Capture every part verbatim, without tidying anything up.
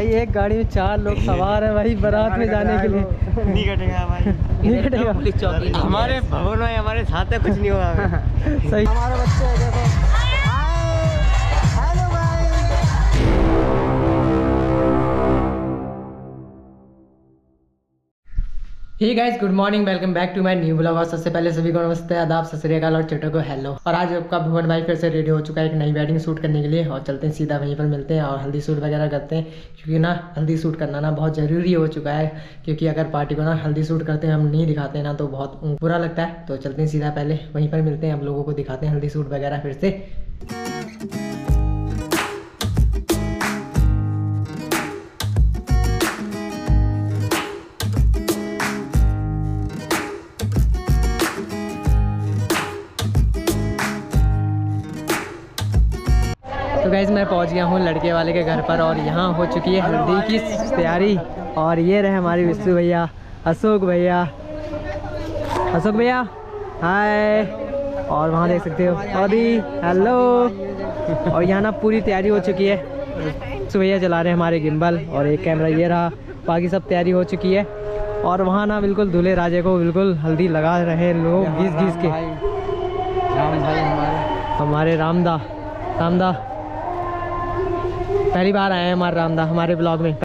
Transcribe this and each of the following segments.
भाई एक गाड़ी में चार लोग सवार है भाई बारात में जाने के लिए। नहीं कटेगा भाई, नहीं कटेगा। पुलिस चौकी हमारे भवन में हमारे साथ है, कुछ नहीं होगा। सही। हमारे बच्चे देखो। हेलो भाई। Hey guys, good morning, welcome back to my new blog. और सबसे पहले सभी को नमस्ते, आदाब, सत श्री अकाल और छोटों को हेलो। और आज आपका भुवन भाई फिर से रेडी हो चुका है एक नई वेडिंग शूट करने के लिए, और चलते हैं सीधा वहीं पर मिलते हैं और हल्दी शूट वगैरह करते हैं। क्योंकि ना हल्दी शूट करना ना बहुत ज़रूरी हो चुका है, क्योंकि अगर पार्टी को ना हल्दी शूट करते हैं हम नहीं दिखाते हैं ना तो बहुत बुरा लगता है। तो चलते हैं सीधा पहले वहीं पर मिलते हैं, हम लोगों को दिखाते हैं हल्दी शूट वगैरह फिर से। तो गाइस मैं पहुंच गया हूं लड़के वाले के घर पर, और यहां हो चुकी है हल्दी की तैयारी। और ये रहे हमारे विष्णु भैया, अशोक भैया, अशोक भैया हाय। और वहां देख सकते हो आदि, हेलो। और यहाँ ना पूरी तैयारी हो चुकी है। विष्णु भैया चला रहे हैं हमारे गिम्बल, और एक कैमरा ये रहा, बाकी सब तैयारी हो चुकी है। और वहाँ ना बिल्कुल दूल्हे राजे को बिल्कुल हल्दी लगा रहे हैं लोग घिस घिस के। राम भाई हमारे हमारे रामदा रामदा पहली बार आए हैं हमारे रामदा हमारे ब्लॉग में।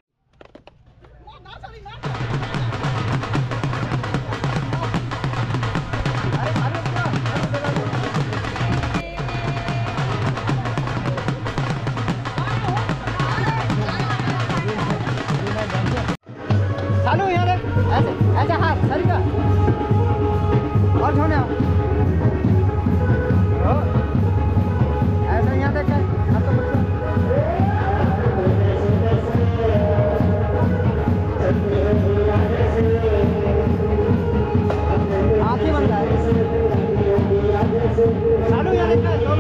चालू यार, ऐसे ऐसे हाथ सर का और छोड़ना ऐसा यहाँ देख हाथ तो हाथ ही बन रहा है। चालू यार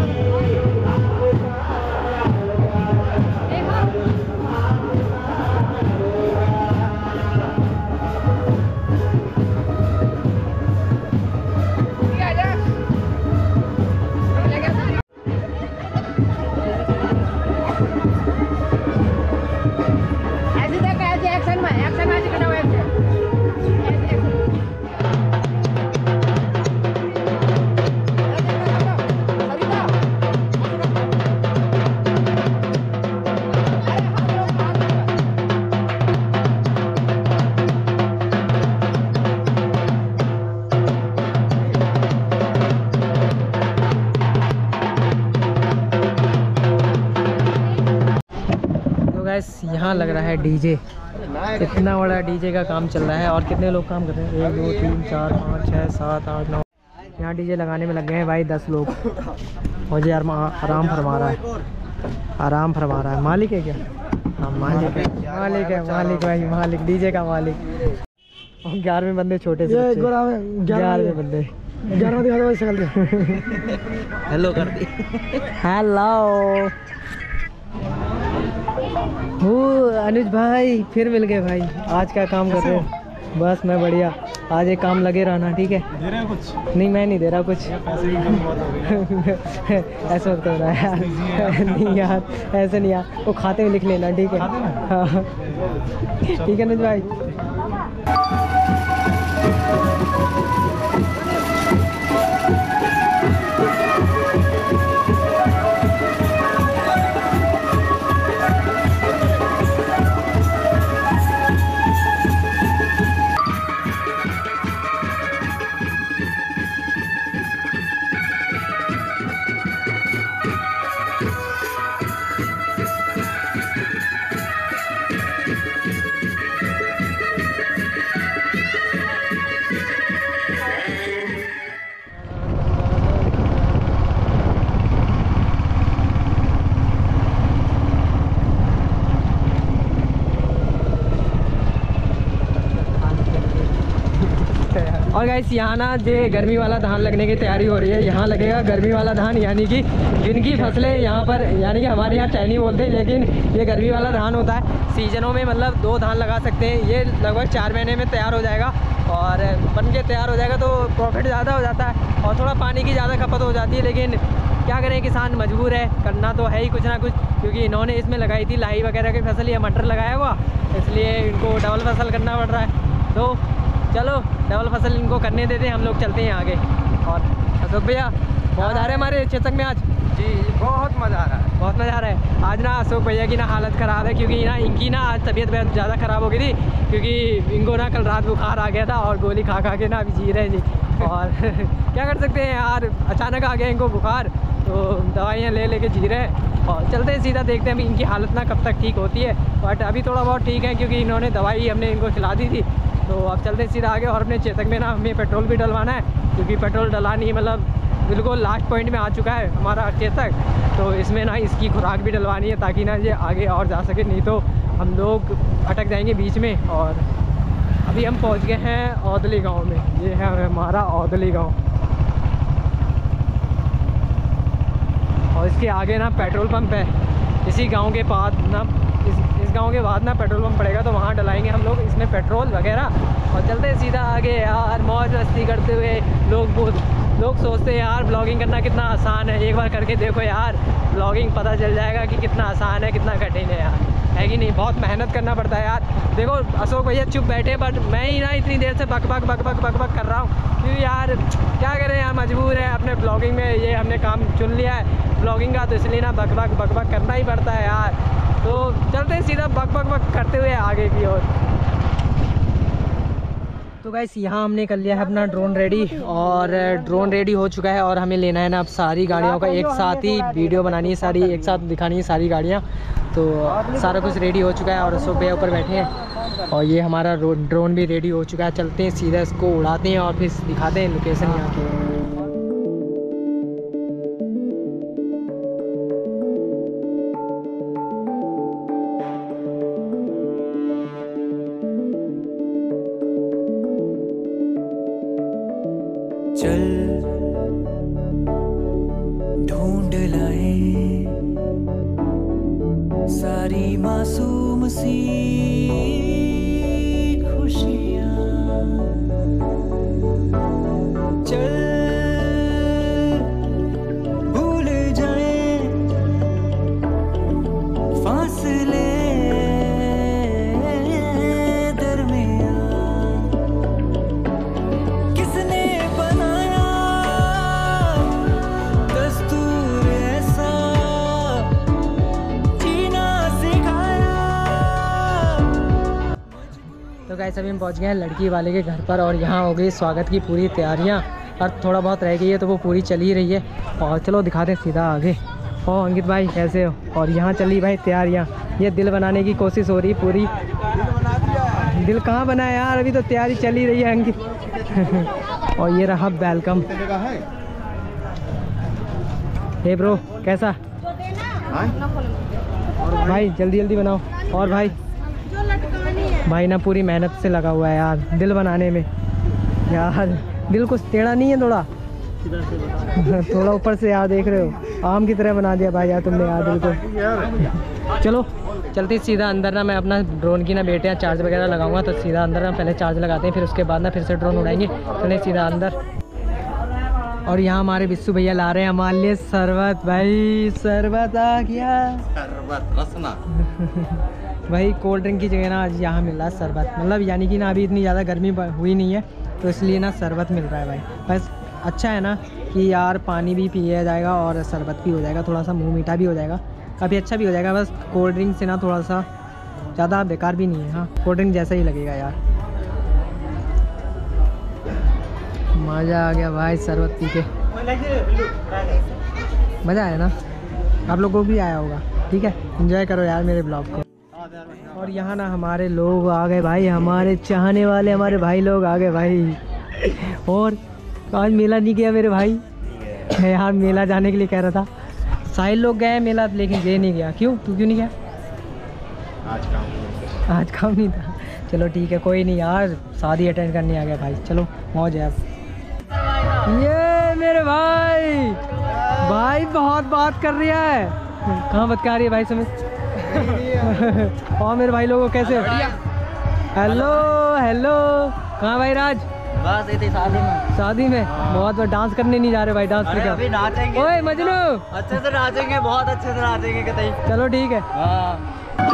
यहाँ लग रहा है डीजे, इतना बड़ा डीजे का काम चल रहा है। और कितने लोग काम कर रहे हैं, एक दो तीन चार पाँच छः सात आठ नौ, यहाँ डीजे लगाने में लग गए हैं भाई दस लोग। मुझे यार आराम फरमा रहा है, आराम फरमा रहा है। मालिक है क्या? हाँ मालिक है, मालिक है, मालिक भाई, मालिक डीजे का मालिक। और ग्यारहवें बंदे छोटे से ग्यारहवें बंदे हेलो कर दी। हेलो अनुज भाई, फिर मिल गए भाई। आज क्या काम कर रहे हो? बस मैं बढ़िया। आज एक काम लगे रहना, ठीक है? दे रहे हैं कुछ? नहीं मैं नहीं दे रहा कुछ। ऐसा होता है यार। नहीं यार ऐसे नहीं यार, वो खाते में लिख लेना, ठीक है? हाँ ठीक है अनुज भाई। और गाइस यहाँ ना जो गर्मी वाला धान लगने की तैयारी हो रही है, यहाँ लगेगा गर्मी वाला धान, यानी कि जिनकी फसलें यहाँ पर, यानी कि हमारे यहाँ चैनी बोलते हैं, लेकिन ये गर्मी वाला धान होता है। सीजनों में मतलब दो धान लगा सकते हैं। ये लगभग चार महीने में तैयार हो जाएगा, और बन के तैयार हो जाएगा तो प्रॉफिट ज़्यादा हो जाता है, और थोड़ा पानी की ज़्यादा खपत हो जाती है। लेकिन क्या करें, किसान मजबूर है, करना तो है ही कुछ ना कुछ, क्योंकि इन्होंने इसमें लगाई थी लाई वगैरह की फसल, या मटर लगाया हुआ, इसलिए इनको डबल फसल करना पड़ रहा है। तो चलो डबल फसल इनको करने देते हैं, हम लोग चलते हैं आगे। और अशोक भैया बहुत आ रहे हैं हमारे चेतक में आज। जी बहुत मज़ा आ रहा है, बहुत मज़ा आ रहा है। आज ना अशोक भैया की ना हालत ख़राब है, क्योंकि ना इनकी ना आज तबीयत बहुत ज़्यादा ख़राब हो गई थी, क्योंकि इनको ना कल रात बुखार आ गया था और गोली खा खा के ना अभी जी रहे जी। और क्या कर सकते हैं यार, अचानक आ गया इनको बुखार, तो दवाइयाँ ले लेके जी रहे हैं। और चलते हैं सीधा, देखते हैं अभी इनकी हालत ना कब तक ठीक होती है। बट अभी थोड़ा बहुत ठीक है, क्योंकि इन्होंने दवाई हमने इनको खिला दी थी। तो अब चलते हैं सीधा आगे। और अपने चेतक में ना हमें पेट्रोल भी डलवाना है, क्योंकि पेट्रोल डलानी मतलब बिल्कुल लास्ट पॉइंट में आ चुका है हमारा चेतक। तो इसमें ना इसकी खुराक भी डलवानी है, ताकि ना ये आगे और जा सके, नहीं तो हम लोग अटक जाएंगे बीच में। और अभी हम पहुंच गए हैं औदली गांव में, ये है हमारा औदली गांव। और इसके आगे ना पेट्रोल पंप है, इसी गांव के बाद ना इस इस गांव के बाद ना पेट्रोल पंप पड़ेगा, तो वहाँ डलाएंगे हम लोग इसमें पेट्रोल वगैरह। और चलते हैं सीधा आगे यार, मौज मस्ती करते हुए। लोग बहुत लोग सोचते हैं यार ब्लॉगिंग करना कितना आसान है, एक बार करके देखो यार, ब्लॉगिंग पता चल जाएगा कि कितना आसान है, कितना कठिन है यार, है कि नहीं। बहुत मेहनत करना पड़ता है यार। देखो अशोक भैया चुप बैठे, बट मैं ही ना इतनी देर से बक बक बक बक बक बक कर रहा हूँ, क्योंकि यार क्या करें यार, मजबूर है। अपने ब्लॉगिंग में ये हमने काम चुन लिया है ब्लॉगिंग का, तो इसलिए ना बक बक बक बक करना ही पड़ता है यार। तो चलते हैं सीधा बक बक बक करते हुए आगे की ओर। तो गाइस यहाँ हमने कर लिया है अपना ड्रोन रेडी, और ड्रोन रेडी हो चुका है। और हमें लेना है ना अब सारी गाड़ियों का एक साथ ही वीडियो बनानी है, सारी एक साथ दिखानी है सारी गाड़ियाँ। तो सारा कुछ रेडी हो चुका है और अशोक भैया ऊपर बैठे हैं, और ये हमारा ड्रोन भी रेडी हो चुका है। चलते हैं सीधा इसको उड़ाते हैं और फिर दिखाते हैं लोकेशन यहाँ की। चल ढूंढ लाए सारी मासूम सी खुशियाँ, चल भूल जाए फासले तो गाइस अभी हम पहुंच गए हैं लड़की वाले के घर पर, और यहाँ हो गई स्वागत की पूरी तैयारियाँ, और थोड़ा बहुत रह गई है तो वो पूरी चली रही है। और चलो दिखाते हैं सीधा आगे। ओ अंकित भाई कैसे हो? और यहाँ चली भाई तैयारियाँ, ये दिल बनाने की कोशिश हो रही पूरी। दिल कहाँ बना है यार, अभी तो तैयारी चली रही है अंकित। और ये रहा वेलकम। हे ब्रो कैसा भाई, जल्दी जल्दी बनाओ। और भाई भाई ना पूरी मेहनत से लगा हुआ है यार दिल बनाने में यार। दिल कुछ टेढ़ा नहीं है, थोड़ा थोड़ा ऊपर से यार, देख रहे हो आम की तरह बना दिया भाई यार तुमने यार दिल को। चलो चलती सीधा अंदर ना, मैं अपना ड्रोन की ना बेटे यहाँ चार्ज वगैरह लगाऊंगा, तो सीधा अंदर ना पहले चार्ज लगाते हैं, फिर उसके बाद ना फिर से ड्रोन उड़ाएंगे। चले सीधा अंदर। और यहाँ हमारे बिस्सू भैया ला रहे हैं हमारे लिए शरबत। भाई शरबत आ गया, शरबत रसना। भाई कोल्ड ड्रिंक की जगह ना आज यहाँ मिल रहा है शरबत, मतलब यानी कि ना अभी इतनी ज़्यादा गर्मी हुई नहीं है, तो इसलिए ना शरबत मिल रहा है भाई। बस अच्छा है ना कि यार पानी भी पिया जाएगा और शरबत भी हो जाएगा, थोड़ा सा मुंह मीठा भी हो जाएगा, काफ़ी अच्छा भी हो जाएगा। बस कोल्ड ड्रिंक से ना थोड़ा सा ज़्यादा बेकार भी नहीं है, हाँ कोल्ड ड्रिंक जैसा ही लगेगा यार। मज़ा आ गया भाई शरबत पी के, मज़ा आया ना, आप लोगों को भी आया होगा। ठीक है एंजॉय करो यार मेरे ब्लॉग को। और यहाँ ना हमारे लोग आ गए भाई, हमारे चाहने वाले हमारे भाई लोग आ गए भाई। और आज मेला नहीं गया मेरे भाई, यार मेला जाने के लिए कह रहा था। साहिल लोग गए मेला, लेकिन ये नहीं गया। क्यों, तू क्यों नहीं गया? आज काम आज काम नहीं था। चलो ठीक है कोई नहीं यार, शादी अटेंड करने आ गया भाई। चलो मौज है अब। ये मेरे भाई भाई बहुत बात कर रहा है। कहाँ बात कर रही है भाई सुमित? और मेरे भाई लोगों कैसे हो? हेलो हेलो, कहाँ भाई राज? बस इतनी शादी में। शादी में बहुत बार डांस करने नहीं जा रहे भाई, डांस अरे नहीं अभी कर। नाचेंगे। ओए मजनू, अच्छे से नाचेंगे, बहुत अच्छे से नाचेंगे कतई। चलो ठीक है। हाँ।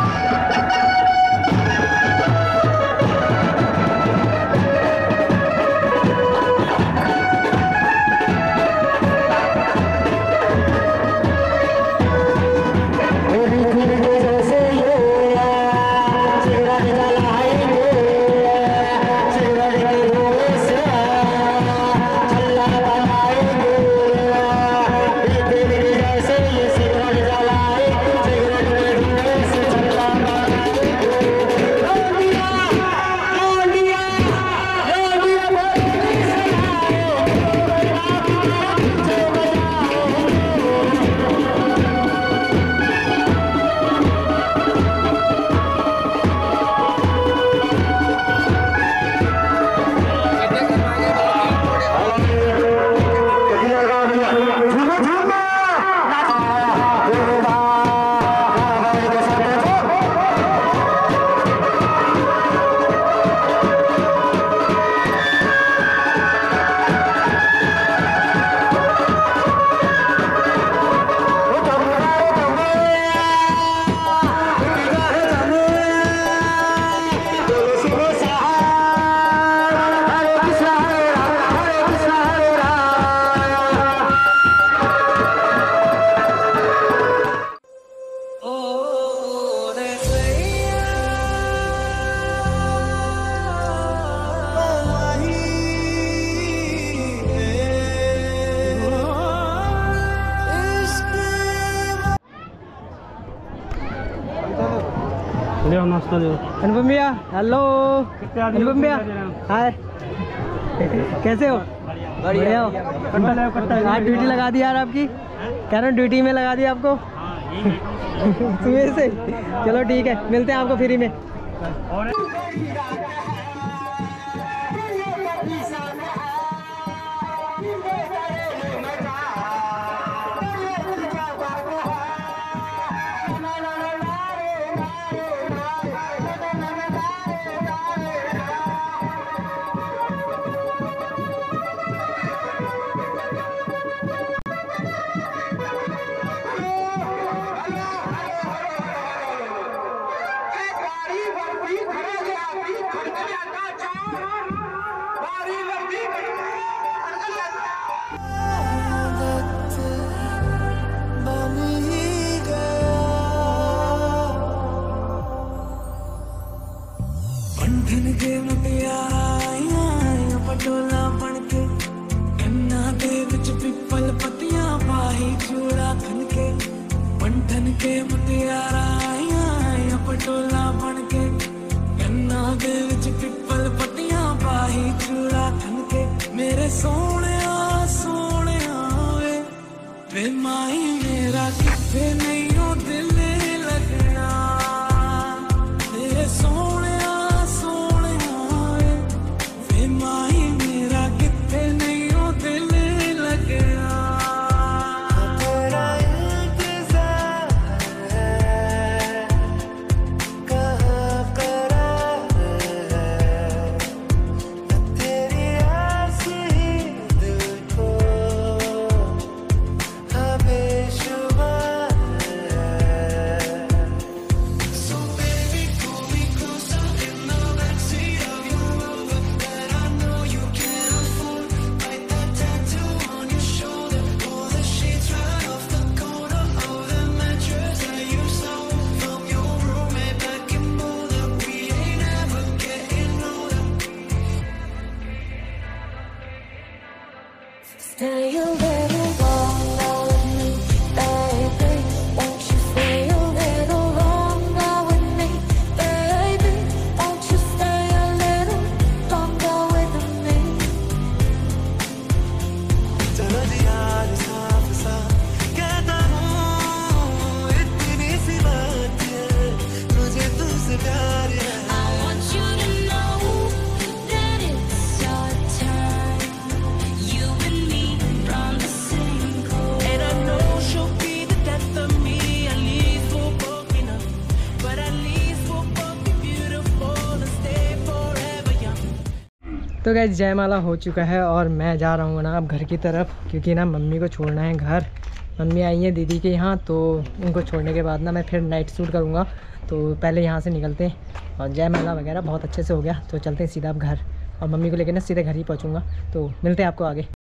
अनुपम भैया, हेलो। अनुपम भैया, हाय। कैसे हो? बढ़िया हो? आज ड्यूटी लगा दी यार आपकी, कह रहा हूँ ड्यूटी में लगा दी आपको सुबह से। चलो ठीक है, मिलते हैं आपको फ्री में। बंधन के मुटियारा पटोला बनके कन्ना दे विच पिपल पतियां पाही चूड़ा खनके। बंधन के मुटियारा पटोला बनके कन्ना दे विच पिपल पतियां पाही चूड़ा खनके। मेरे सोने सोने वे वे माई मेरा किथे नहीं हो दिल लगना। मेरे सोने Stay a little longer with me, baby. Won't you stay a little longer with me, baby? Won't you stay a little longer with me? चलो जी आज साफ साफ कहता हूँ, इतनी सी बात है, मुझे तुझसे प्यार है। I want you to know that it's our time. You and me from the तो गाइस जयमाला हो चुका है और मैं जा रहा हूँ ना अब घर की तरफ, क्योंकि ना मम्मी को छोड़ना है घर। मम्मी आई हैं दीदी के यहाँ, तो उनको छोड़ने के बाद ना मैं फिर नाइट शूट करूँगा। तो पहले यहाँ से निकलते हैं और जयमाला वगैरह बहुत अच्छे से हो गया, तो चलते हैं सीधा अब घर और मम्मी को लेकर ना सीधे घर ही पहुँचूँगा। तो मिलते हैं आपको आगे।